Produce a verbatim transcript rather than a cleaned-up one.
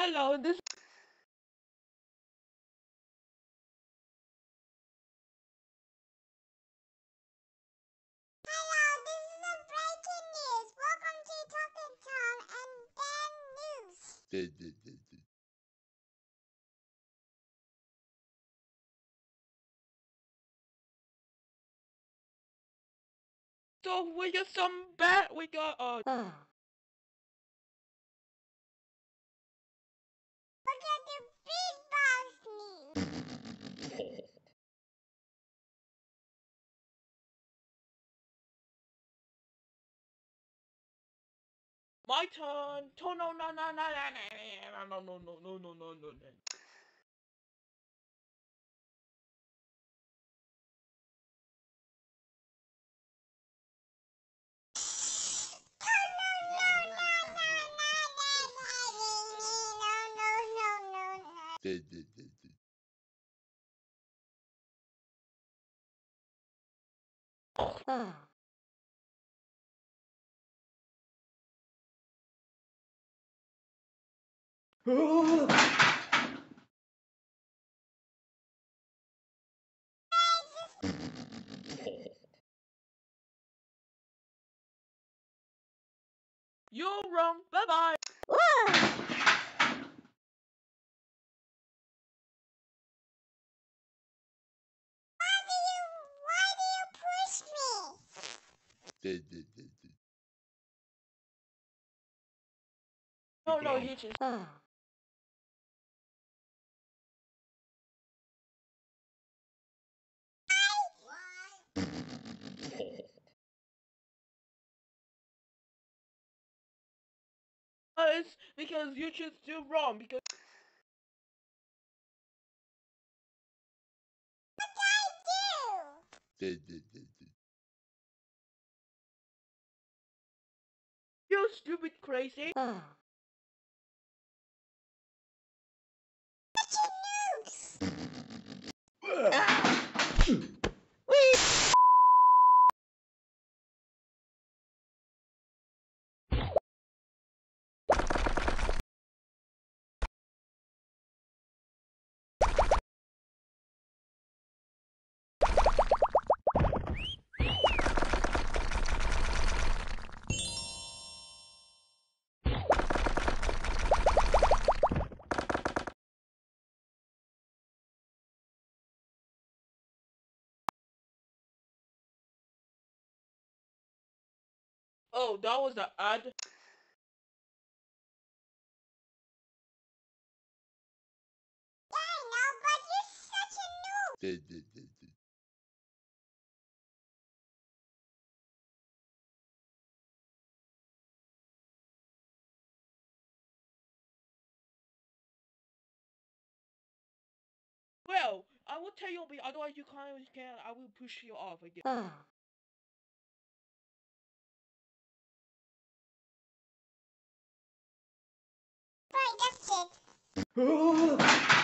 Hello, this Hello, this is a breaking news. Welcome to Talking Tom and Dan News. so we got some bad. We got uh. Look at the big boss news. My turn. To no no no no no no no no no no no no no no. You're wrong. Bye bye. Why do you, why do you push me? No no, you just. Why? Uh, it's because you just do wrong because. What did I do? You stupid crazy. Breaking news. Oh, that was the ad. Yeah, I know, but you're such a noob. Well, I will tell you, but otherwise you can't. You can. I will push you off again. Right, that's it.